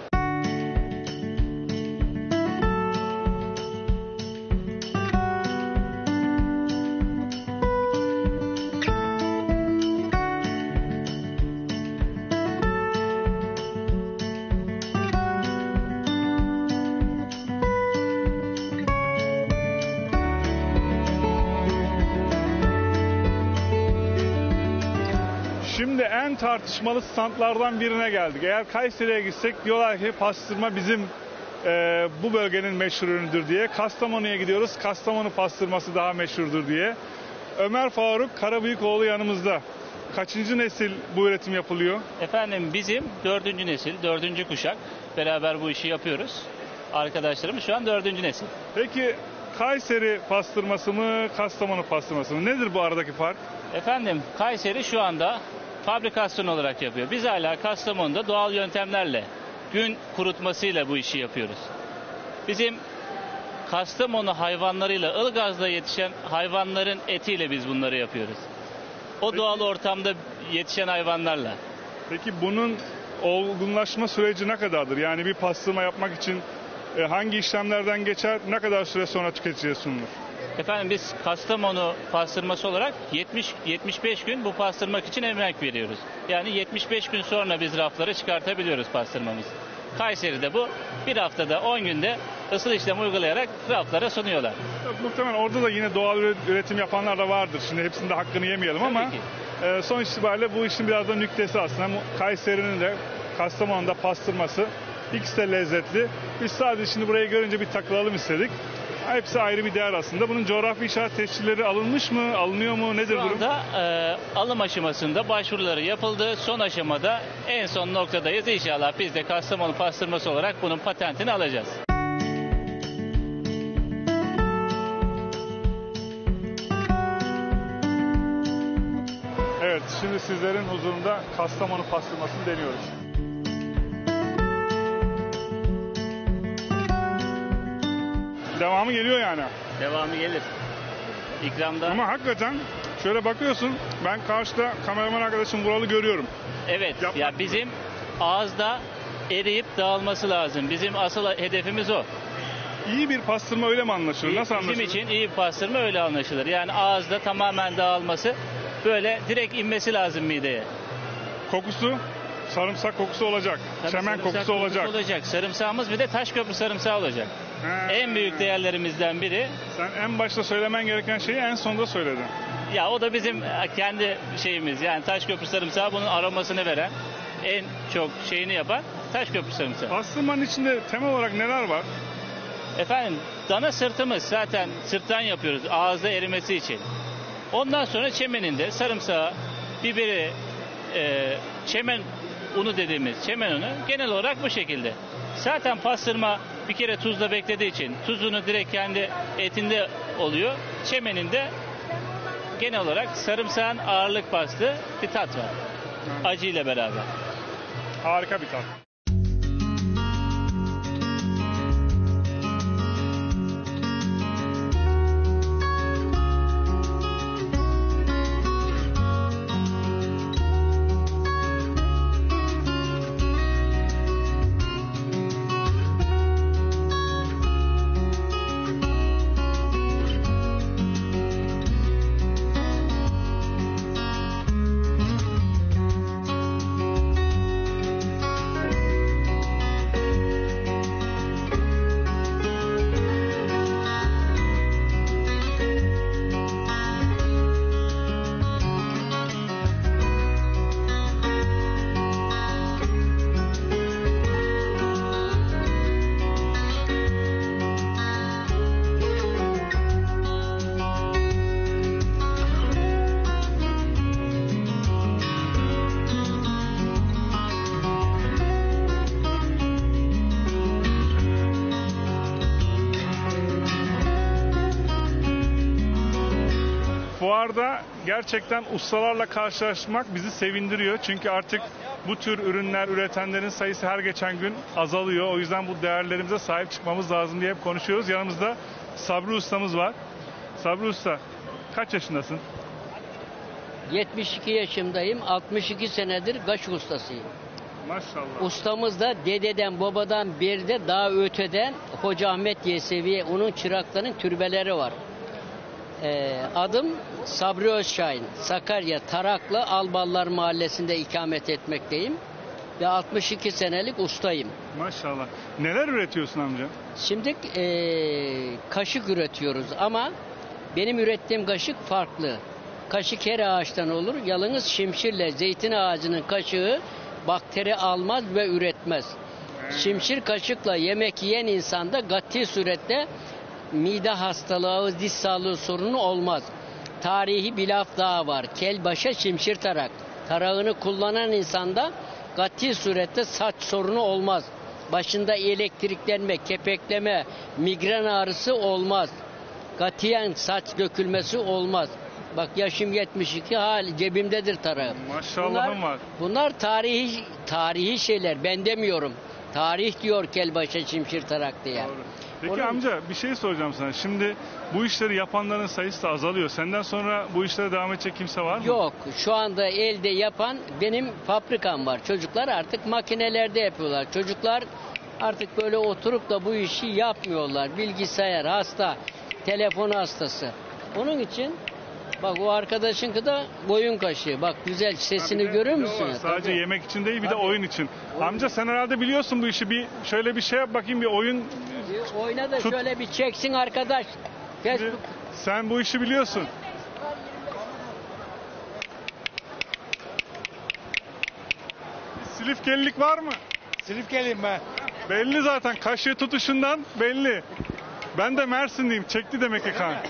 Şimdi en tartışmalı standlardan birine geldik. Eğer Kayseri'ye gitsek diyorlar ki pastırma bizim bu bölgenin meşhur ürünüdür diye. Kastamonu'ya gidiyoruz. Kastamonu pastırması daha meşhurdur diye. Ömer Faruk Karabıyıkoğlu yanımızda. Kaçıncı nesil bu üretim yapılıyor? Efendim bizim 4. nesil, 4. kuşak beraber bu işi yapıyoruz. Arkadaşlarımız şu an 4. nesil. Peki Kayseri pastırması mı, Kastamonu pastırması mı? Nedir bu aradaki fark? Efendim Kayseri şu anda fabrikasyon olarak yapıyor. Biz hala Kastamonu'da doğal yöntemlerle, gün kurutmasıyla bu işi yapıyoruz. Bizim Kastamonu hayvanlarıyla, Ilgaz'da yetişen hayvanların etiyle biz bunları yapıyoruz. O doğal ortamda yetişen hayvanlarla. Peki bunun olgunlaşma süreci ne kadardır? Yani bir pastırma yapmak için hangi işlemlerden geçer, ne kadar süre sonra tüketiciye sunulur? Efendim biz Kastamonu pastırması olarak 70-75 gün bu pastırmak için emek veriyoruz. Yani 75 gün sonra biz raflara çıkartabiliyoruz pastırmamızı. Kayseri'de bu bir haftada 10 günde ısıl işlem uygulayarak raflara sunuyorlar. Muhtemelen orada da yine doğal üretim yapanlar da vardır. Şimdi hepsinin de hakkını yemeyelim Tabii ama sonuç itibariyle bu işin biraz da nüktesi aslında. Kayseri'nin de Kastamonu'da pastırması İkisi de lezzetli. Biz sadece şimdi burayı görünce bir takılalım istedik. Hepsi ayrı bir değer aslında. Bunun coğrafi işaret tescilleri alınmış mı? Alınıyor mu? Nedir Şu durum? anda alım aşamasında başvuruları yapıldı. Son aşamada en son noktadayız. İnşallah biz de Kastamonu pastırması olarak bunun patentini alacağız. Evet, şimdi sizlerin huzurunda Kastamonu pastırmasını deniyoruz. Devamı geliyor yani. Devamı gelir. İkramda. Ama hakikaten şöyle bakıyorsun, ben karşıda kameraman arkadaşım Vural'ı görüyorum. Evet, ya bizim ağızda eriyip dağılması lazım. Bizim asıl hedefimiz o. İyi bir pastırma öyle mi anlaşılır? Nasıl anlaşılır? Bizim için iyi bir pastırma öyle anlaşılır. Yani ağızda tamamen dağılması, böyle direkt inmesi lazım mideye. Kokusu, sarımsak kokusu olacak. Tabii çemen kokusu olacak. Sarımsağımız bir de Taşköprü sarımsağı olacak. En büyük değerlerimizden biri. Sen en başta söylemen gereken şeyi en sonda söyledin. Ya o da bizim kendi şeyimiz. Yani Taşköprü sarımsağı bunun aromasını veren, en çok şeyini yapan Taşköprü sarımsağı. Pastırmanın içinde temel olarak neler var? Efendim, dana sırtımız zaten sırttan yapıyoruz ağızda erimesi için. Ondan sonra çemeninde sarımsağı, biberi, çemen unu dediğimiz çemen unu genel olarak bu şekilde. Zaten pastırma bir kere tuzla beklediği için tuzunu direkt kendi etinde oluyor. Çemeninde genel olarak sarımsağın ağırlık bastığı bir tat var. Acı ile beraber. Harika bir tat. Fuarda gerçekten ustalarla karşılaşmak bizi sevindiriyor. Çünkü artık bu tür ürünler üretenlerin sayısı her geçen gün azalıyor. O yüzden bu değerlerimize sahip çıkmamız lazım diye hep konuşuyoruz. Yanımızda Sabri Ustamız var. Sabri Usta, kaç yaşındasın? 72 yaşındayım. 62 senedir kaşık ustasıyım. Maşallah. Ustamız da dededen babadan beri de daha öteden Hoca Ahmet Yesevi'ye onun çıraklarının türbeleri var. Adım Sabri Özşahin. Sakarya Taraklı Alballar Mahallesi'nde ikamet etmekteyim. Ve 62 senelik ustayım. Maşallah. Neler üretiyorsun amca? Şimdi kaşık üretiyoruz ama benim ürettiğim kaşık farklı. Kaşık her ağaçtan olur. Yalnız şimşirle zeytin ağacının kaşığı bakteri almaz ve üretmez. Şimşir kaşıkla yemek yiyen insanda kati surette mide hastalığı, diş sağlığı sorunu olmaz. Tarihi bir laf daha var. Kel başa şimşir tarak. Tarağını kullanan insanda kati surette saç sorunu olmaz. Başında elektriklenme, kepekleme, migren ağrısı olmaz. Katiyen saç dökülmesi olmaz. Bak yaşım 72, hali cebimdedir tarağım. Maşallahım var. Bunlar tarihi şeyler. Ben demiyorum. Tarih diyor kelbaşa şimşir tarak diye. Doğru. Peki amca bir şey soracağım sana. Şimdi bu işleri yapanların sayısı da azalıyor. Senden sonra bu işlere devam edecek kimse var mı? Yok. Şu anda elde yapan benim fabrikam var. Çocuklar artık makinelerde yapıyorlar. Çocuklar artık böyle oturup da bu işi yapmıyorlar. Bilgisayar hasta, telefon hastası. Onun için bak o arkadaşınki de boyun kaşığı. Bak güzel sesini görüyor musun? Sadece tabii. Yemek için değil bir de oyun için. Amca sen herhalde biliyorsun bu işi. Bir şöyle bir şey yap bakayım, bir oyun. Oyna da şöyle bir çeksin arkadaş. Facebook. Sen bu işi biliyorsun. Silifkelilik var mı? Silifkeliyim ben. Belli zaten, kaşığı tutuşundan belli. Ben de Mersinliyim, çekti demek ki kan.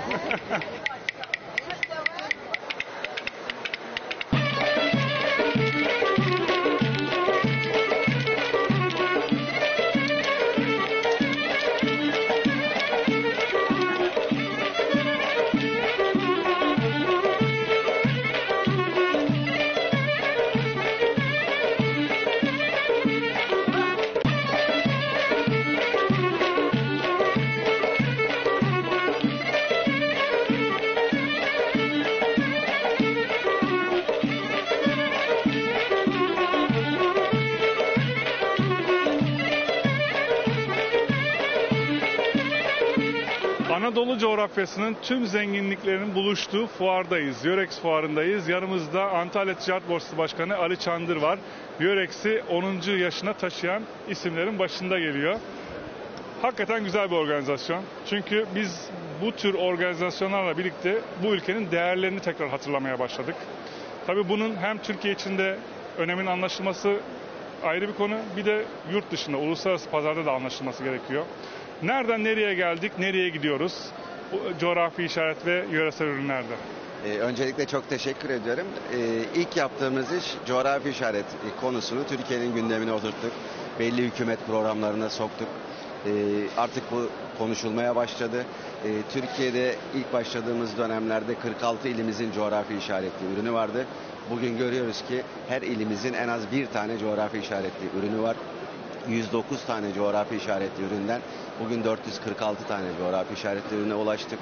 Anadolu coğrafyasının tüm zenginliklerinin buluştuğu fuardayız. Eurex fuarındayız. Yanımızda Antalya Ticaret Borsası Başkanı Ali Çandır var. Eurex'i 10. yaşına taşıyan isimlerin başında geliyor. Hakikaten güzel bir organizasyon. Çünkü biz bu tür organizasyonlarla birlikte bu ülkenin değerlerini tekrar hatırlamaya başladık. Tabii bunun hem Türkiye içinde önemin anlaşılması ayrı bir konu. Bir de yurt dışında, uluslararası pazarda da anlaşılması gerekiyor. Nereden nereye geldik, nereye gidiyoruz? Bu coğrafi işaret ve yöresel ürünlerde. Öncelikle çok teşekkür ediyorum. İlk yaptığımız iş coğrafi işaret konusunu Türkiye'nin gündemine oturttuk. Belli hükümet programlarına soktuk. Artık bu konuşulmaya başladı. Türkiye'de ilk başladığımız dönemlerde 46 ilimizin coğrafi işaretli ürünü vardı. Bugün görüyoruz ki her ilimizin en az bir tane coğrafi işaretli ürünü var. 109 tane coğrafi işaretli üründen bugün 446 tane coğrafi işaretli ürüne ulaştık.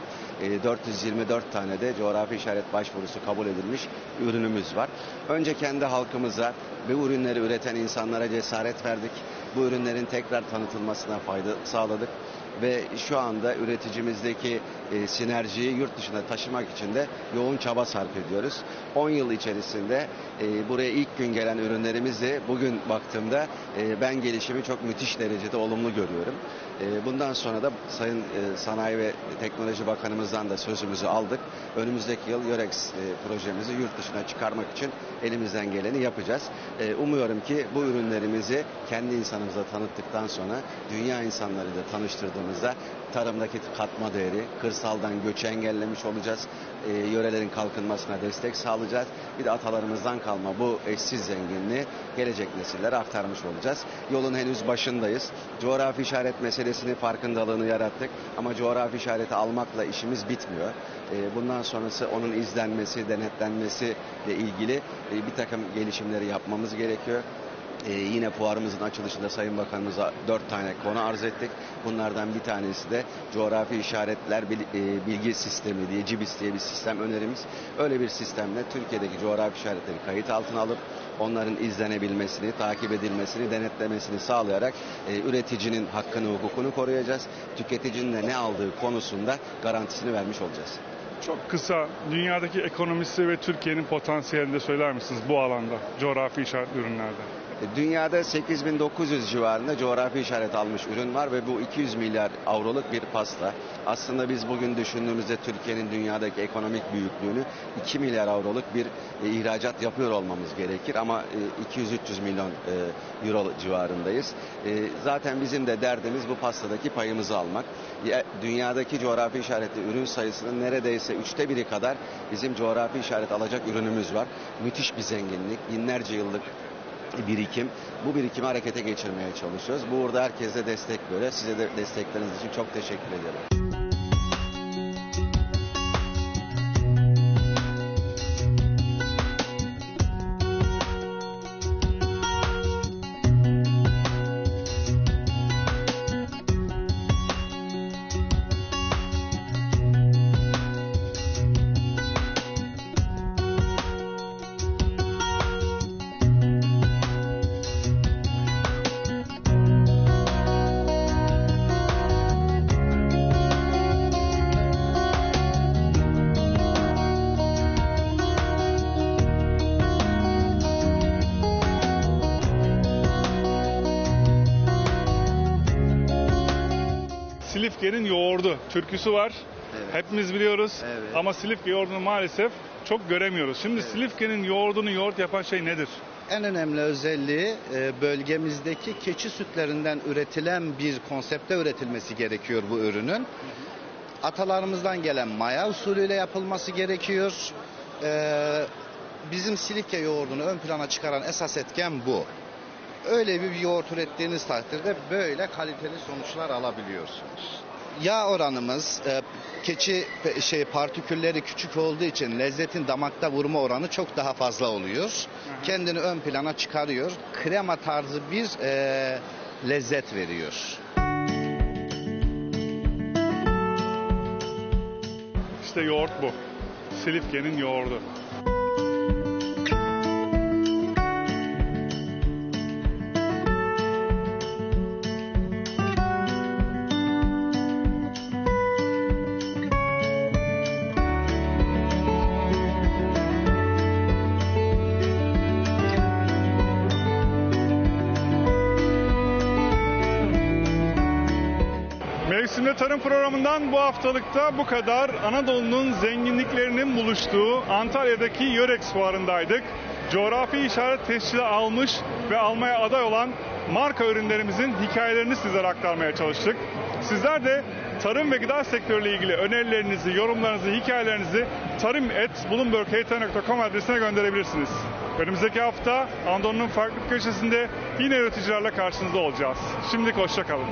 424 tane de coğrafi işaret başvurusu kabul edilmiş ürünümüz var. Önce kendi halkımıza ve bu ürünleri üreten insanlara cesaret verdik. Bu ürünlerin tekrar tanıtılmasına fayda sağladık. Ve şu anda üreticimizdeki sinerjiyi yurt dışına taşımak için de yoğun çaba sarf ediyoruz. 10 yıl içerisinde buraya ilk gün gelen ürünlerimizi bugün baktığımda ben gelişimi çok müthiş derecede olumlu görüyorum. Bundan sonra da Sayın Sanayi ve Teknoloji Bakanımızdan da sözümüzü aldık. Önümüzdeki yıl Eurex projemizi yurt dışına çıkarmak için elimizden geleni yapacağız. Umuyorum ki bu ürünlerimizi kendi insanımıza tanıttıktan sonra dünya insanlarıyla tanıştırdığımızda tarımdaki katma değeri, kırsaldan göçü engellemiş olacağız. Yörelerin kalkınmasına destek sağlayacağız. Bir de atalarımızdan kalma bu eşsiz zenginliği gelecek nesillere aktarmış olacağız. Yolun henüz başındayız. Coğrafi işaret meselesini, farkındalığını yarattık. Ama coğrafi işareti almakla işimiz bitmiyor. Bundan sonrası onun izlenmesi, denetlenmesi ile ilgili bir takım gelişimleri yapmamız gerekiyor. Yine fuarımızın açılışında Sayın Bakanımıza 4 tane konu arz ettik. Bunlardan bir tanesi de coğrafi işaretler bilgi sistemi diye, CİBİS diye bir sistem önerimiz. Öyle bir sistemle Türkiye'deki coğrafi işaretleri kayıt altına alıp onların izlenebilmesini, takip edilmesini, denetlemesini sağlayarak üreticinin hakkını, hukukunu koruyacağız. Tüketicinin de ne aldığı konusunda garantisini vermiş olacağız. Çok kısa, dünyadaki ekonomisi ve Türkiye'nin potansiyelini de söyler misiniz bu alanda, coğrafi işaretli ürünlerde? Dünyada 8.900 civarında coğrafi işaret almış ürün var ve bu 200 milyar avroluk bir pasta. Aslında biz bugün düşündüğümüzde Türkiye'nin dünyadaki ekonomik büyüklüğünü 2 milyar avroluk bir ihracat yapıyor olmamız gerekir ama 200-300 milyon euro civarındayız. Zaten bizim de derdimiz bu pastadaki payımızı almak. Dünyadaki coğrafi işaretli ürün sayısının neredeyse 1/3 kadar bizim coğrafi işaret alacak ürünümüz var. Müthiş bir zenginlik, binlerce yıllık birikim. Bu birikimi harekete geçirmeye çalışıyoruz. Burada herkese destek böyle. Size de destekleriniz için çok teşekkür ederim. Silifke'nin yoğurdu türküsü var. Evet. Hepimiz biliyoruz. Evet. Ama Silifke yoğurdunu maalesef çok göremiyoruz. Şimdi evet. Silifke'nin yoğurdunu yoğurt yapan şey nedir? En önemli özelliği bölgemizdeki keçi sütlerinden üretilen bir konsepte üretilmesi gerekiyor bu ürünün. Atalarımızdan gelen maya usulüyle yapılması gerekiyor. Bizim Silifke yoğurdunu ön plana çıkaran esas etken bu. Öyle bir yoğurt ürettiğiniz takdirde böyle kaliteli sonuçlar alabiliyorsunuz. Yağ oranımız keçi partikülleri küçük olduğu için lezzetin damakta vurma oranı çok daha fazla oluyor. Kendini ön plana çıkarıyor. Krema tarzı bir lezzet veriyor. İşte yoğurt bu. Silifke'nin yoğurdu. Mevsimde Tarım programından bu haftalıkta bu kadar. Anadolu'nun zenginliklerinin buluştuğu Antalya'daki Yörex fuarındaydık. Coğrafi işaret tescili almış ve almaya aday olan marka ürünlerimizin hikayelerini sizlere aktarmaya çalıştık. Sizler de tarım ve gıda sektörüyle ilgili önerilerinizi, yorumlarınızı, hikayelerinizi tarim@bloomberg.com adresine gönderebilirsiniz. Önümüzdeki hafta Anadolu'nun farklı bir köşesinde yine üreticilerle karşınızda olacağız. Şimdilik hoşça kalın.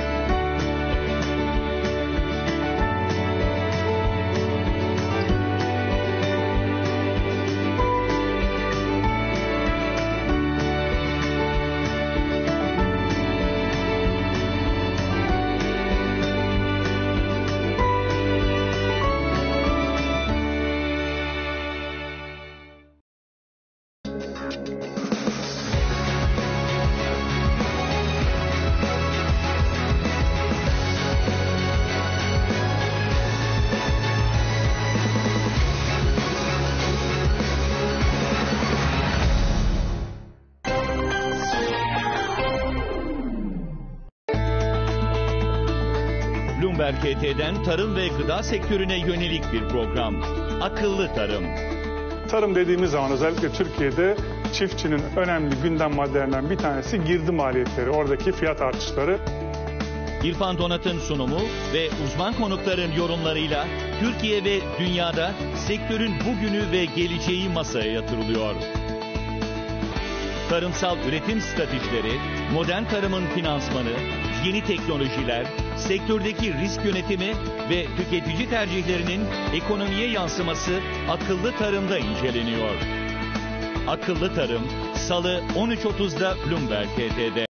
Bloomberg HT'den tarım ve gıda sektörüne yönelik bir program. Akıllı Tarım. Tarım dediğimiz zaman özellikle Türkiye'de çiftçinin önemli gündem maddelerinden bir tanesi girdi maliyetleri, oradaki fiyat artışları. İrfan Donat'ın sunumu ve uzman konukların yorumlarıyla Türkiye ve dünyada sektörün bugünü ve geleceği masaya yatırılıyor. Tarımsal üretim stratejileri, modern tarımın finansmanı, yeni teknolojiler, sektördeki risk yönetimi ve tüketici tercihlerinin ekonomiye yansıması akıllı tarımda inceleniyor. Akıllı Tarım, Salı 13.30'da Bloomberg HT'de.